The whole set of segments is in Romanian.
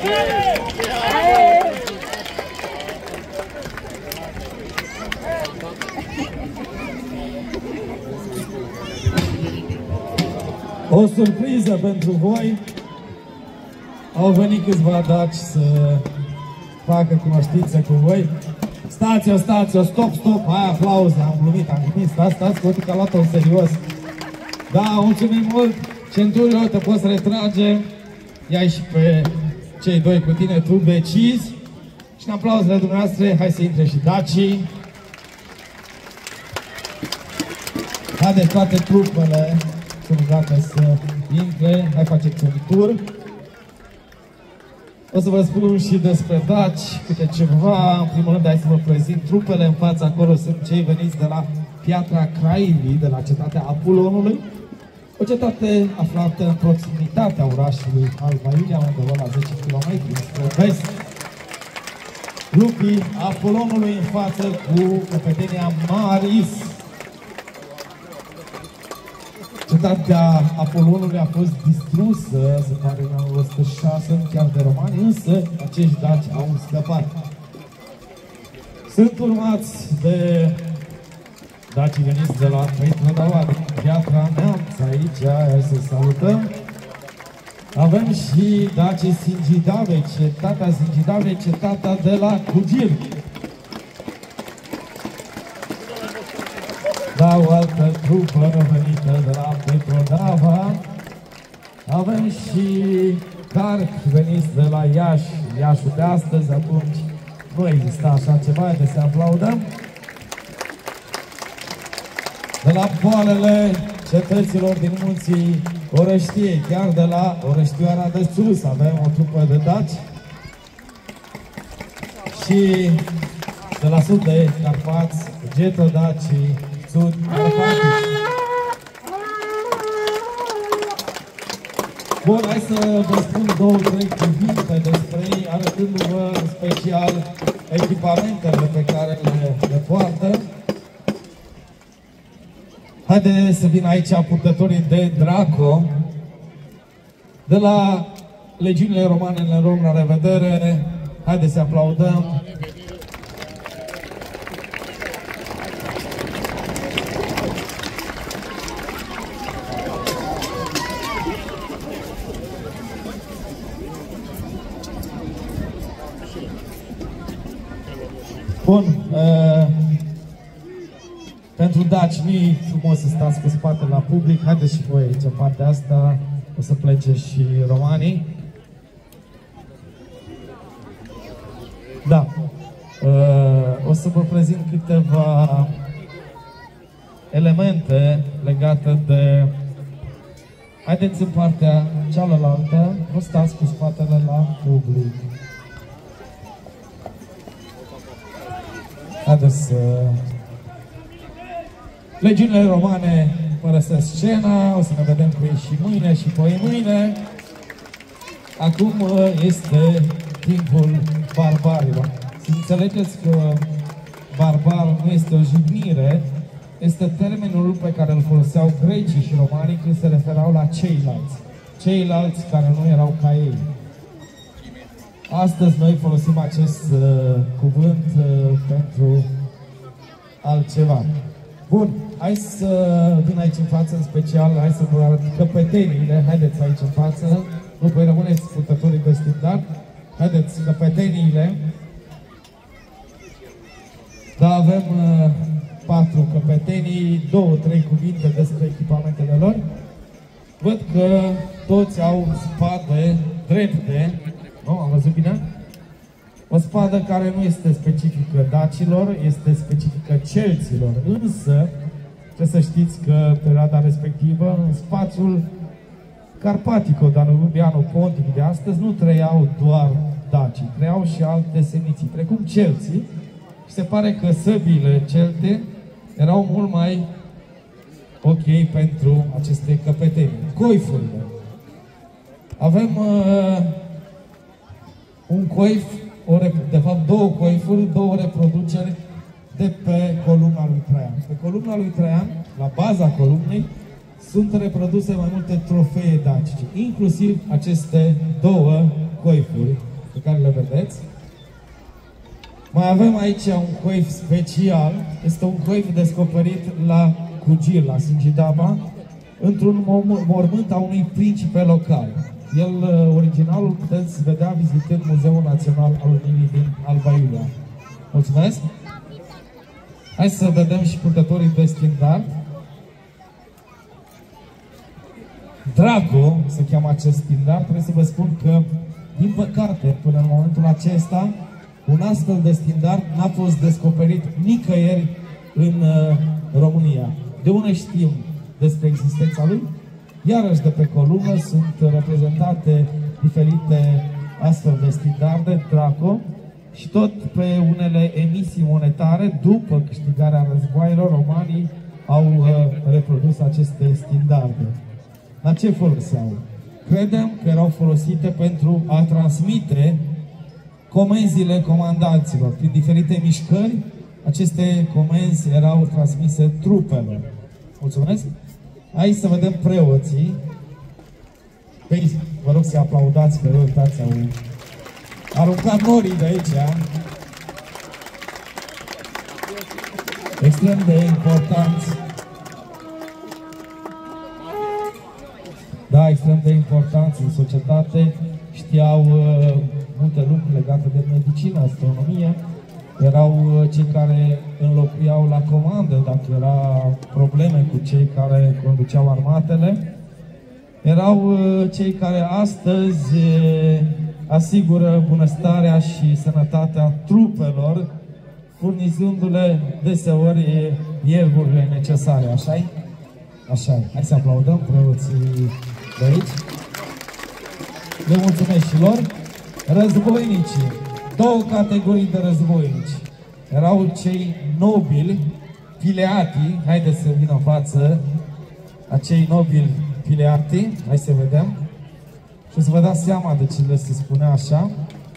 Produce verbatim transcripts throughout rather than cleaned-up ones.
O surpriză pentru voi. Au venit câțiva daci să facă cunoștință cu voi. Stați-o, stați-o, stop, stop, hai aplauze, am glumit, am glumit, stați, stați, că că a luat-o în serios. Da, mulțumim mult, centurile, te poți retrage, ia-i și pe cei doi cu tine, tu decizi. Și în aplauzele dumneavoastră, hai să intre și dacii. Haideți, toate trupele sunt gata să intre, hai faceți un tur. O să vă spun și despre daci, câte ceva. În primul rând, hai să vă prezint trupele. În fața acolo sunt cei veniți de la Piatra Crailii, de la cetatea Apulonului. O cetate aflată în proximitatea orașului Alba Iulia, undeva la zece kilometri spre vest. Lupii Apulonului în față cu căpetenia Maris. Cetatea Apolonului a fost distrusă, se pare în anul o sută șase, chiar de romani, însă acești daci au scăpat. Sunt urmați de dacii veniți de la Petrodaua, din Piatra Neamț, aici, hai să salutăm. Avem și dacii Singidave, cetatea Singidave, cetatea de la Cugir. Da, o altă trupă venită de la Petrodava. Avem și carpi veniți de la Iași, Iașul de astăzi, atunci nu exista așa ceva, de să aplaudăm. De la poalele cetăților din munții Orăștiei, chiar de la Orăștioara de sus, avem o trupă de daci. Și de la sud de Carpați, Getodacii, Sud Carpatic. Bun, hai să vă spun două, trei cuvinte despre ei, arătându-vă în special echipamentele pe care le, le poartă. Haideți să vină aici purtătorii de Draco, de la legiunile romane în Rom, la revedere. Haideți să aplaudăm. Bun, uh, pentru daci nu-i frumos să stați cu spatele la public, haideți și voi aici, în partea asta, o să plece și romanii. Da, uh, o să vă prezint câteva elemente legate de... Haideți în partea cealaltă, nu stați cu spatele la public. Haideți să... Legiunile romane părăsesc scena, o să ne vedem cu ei și mâine și poi mâine. Acum este timpul barbarilor. Să înțelegeți că barbar nu este o jignire, este termenul pe care îl foloseau grecii și romanii când se referau la ceilalți. Ceilalți care nu erau ca ei. Astăzi noi folosim acest uh, cuvânt uh, pentru altceva. Bun, hai să vin aici în față, în special, hai să vă arăt căpeteniile. Haideți aici în față, nu voi rămâneți purtătorii de standard. Haideți, căpeteniile. Da, avem uh, patru căpetenii, două, trei cuvinte despre echipamentele lor. Văd că toți au spade drepte. Nu, am văzut bine? O spadă care nu este specifică dacilor, este specifică celților. Însă, trebuie să știți că perioada respectivă, în spațiul carpatico-danubiano-pontic de astăzi, nu trăiau doar dacii, trăiau și alte seminții, precum celții. Și se pare că săbiile celte erau mult mai ok pentru aceste căpetenii. Coifurile. Avem uh, un coif, o, de fapt două coifuri, două reproduceri de pe columna lui Traian. Pe columna lui Traian, la baza columnei, sunt reproduse mai multe trofee dacice, inclusiv aceste două coifuri pe care le vedeți. Mai avem aici un coif special. Este un coif descoperit la Cugir, la Singidaba, într-un mormânt a unui principe local. El, originalul, puteți vedea vizitând Muzeul Național al Unirii din Alba Iulia. Mulțumesc! Hai să vedem și purtătorii de standard. Drago se cheamă acest standard. Trebuie să vă spun că, din păcate, până în momentul acesta, un astfel de standard n-a fost descoperit nicăieri în uh, România. De unde știm despre existența lui? Iarăși de pe columnă sunt reprezentate diferite astfel de standarde, Draco, și tot pe unele emisii monetare, după câștigarea războaielor, romanii au uh, reprodus aceste standarde. La ce foloseau? Credem că erau folosite pentru a transmite comenzile comandanților. Prin diferite mișcări, aceste comenzi erau transmise trupelor. Mulțumesc! Aici să vedem preoții. Păi, vă rog să aplaudați, că uitați, au aruncat norii de aici. Extrem de importanți. Da, extrem de importanți în societate. Știau uh, multe lucruri legate de medicină, astronomie. Erau uh, cei care înlocuiau la comandă dacă era probleme cu cei care conduceau armatele. Erau uh, cei care astăzi uh, asigură bunăstarea și sănătatea trupelor, furnizându-le deseori ierburile necesare. Așa-i? Așa-i. Hai să aplaudăm preoții de aici. Le mulțumesc și lor. Războinicii. Două categorii de războinici. Erau cei nobili, pileatii. Haideți să vină în față acei nobili pileatii. Hai să vedem. Și o să vă dați seama de ce le se spunea așa.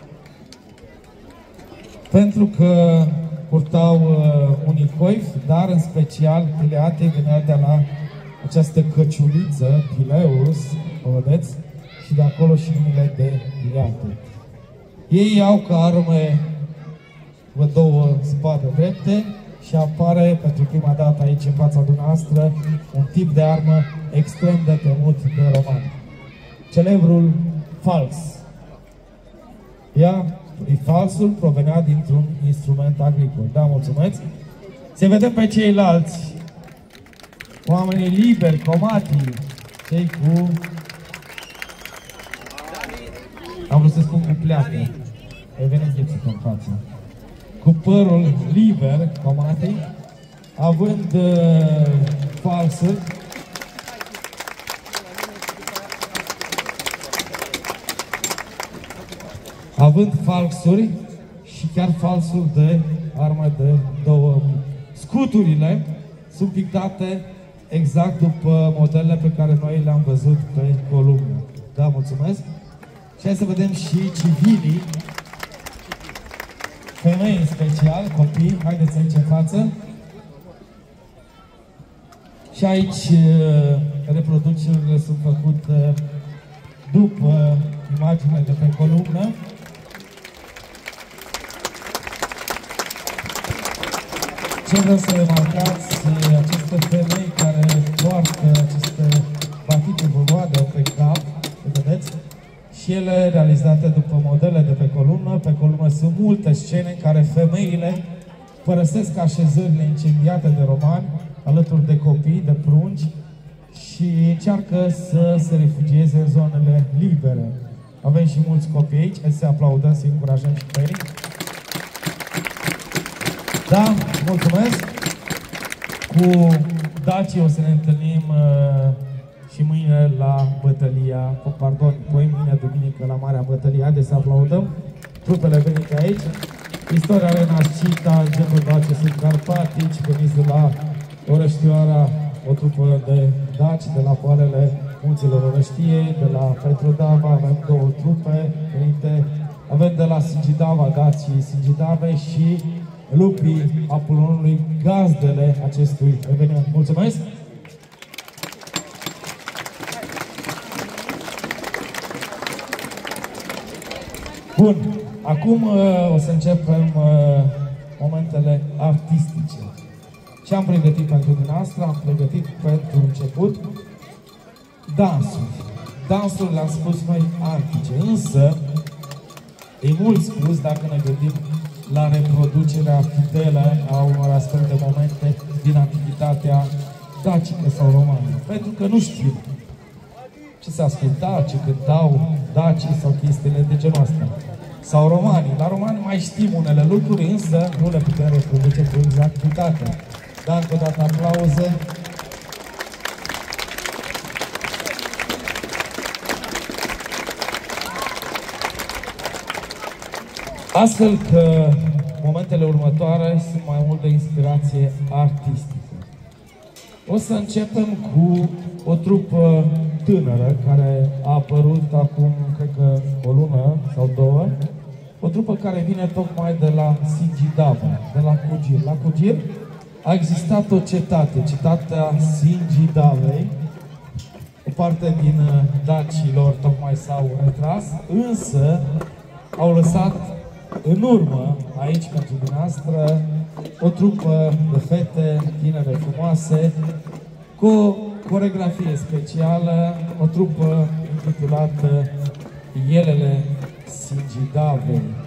Pentru că purtau uh, unicoif, dar în special pileatii veneau de la această căciuliță, pileus, o vedeți? Și de acolo și numele de pileate. Ei au ca arme, vă două spade drepte și apare pentru prima dată aici în fața dumneavoastră un tip de armă extrem de temut de romani. Celebrul fals. Ea, falsul provenea dintr-un instrument agricol. Da, mulțumesc. Se vedem pe ceilalți oamenii liberi, comatii, cei cu... Am vrut să spun cu pleacă. Ai venit ghețit în față. Cu părul liber, comatii, având uh, falsuri, având falsuri și chiar falsuri de armă de două mii. Scuturile sunt pictate exact după modelele pe care noi le-am văzut pe columnă. Da, mulțumesc. Și hai să vedem și civilii, femei în special, copii. Haideți aici în față. Și aici reproducerile sunt făcute după imaginile de pe columnă. Ce vreau să remarcați, aceste femei care poartă aceste batite buloade pe cap, vedeți? Și ele realizate după modele de pe columnă. Pe columnă sunt multe scene în care femeile părăsesc așezările incendiate de romani, alături de copii, de prunci, și încearcă să se refugieze în zonele libere. Avem și mulți copii aici, hai să aplaudăm, să încurajăm și pe ei. Da, mulțumesc! Cu dacii o să ne întâlnim uh, și mâine la bătălia, oh, pardon, poi mâine duminică la Marea Bătălie. Haideți să aplaudăm trupele venite aici. Istoria Renascita, genul daci sunt carpatici, veniți de la Orăștioara, o trupă de daci, de la poalele munților Orăștiei, de la Petrodava avem două trupe venite, avem de la Singidava, dacii Singidave și lupii Apolonului, gazdele acestui eveniment. Mulțumesc! Bun, acum uh, o să începem uh, momentele artistice. Ce am pregătit pentru dumneavoastră? Am pregătit pentru început dansul. Dansul le-am spus noi artice, însă e mult spus dacă ne gândim la reproducerea fidelă a unor astfel de momente din antichitatea dacică sau romană. Pentru că nu știu ce se asculta, ce cântau dacii sau chestiile de genul ăsta. Sau romanii. La romani mai știm unele lucruri, însă nu le putem reproduce cu exactitate. Dar încă o dată aplauze. Astfel că momentele următoare sunt mai mult de inspirație artistică. O să începem cu o trupă tânără care a apărut acum, cred că o lună sau două. O trupă care vine tocmai de la Singidava, de la Cugir. La Cugir a existat o cetate, cetatea Singidavei. O parte din dacilor tocmai s-au retras, însă au lăsat în urmă, aici pentru dumneavoastră, o trupă de fete tinere frumoase, cu o coreografie specială, o trupă intitulată Elele Singidavei.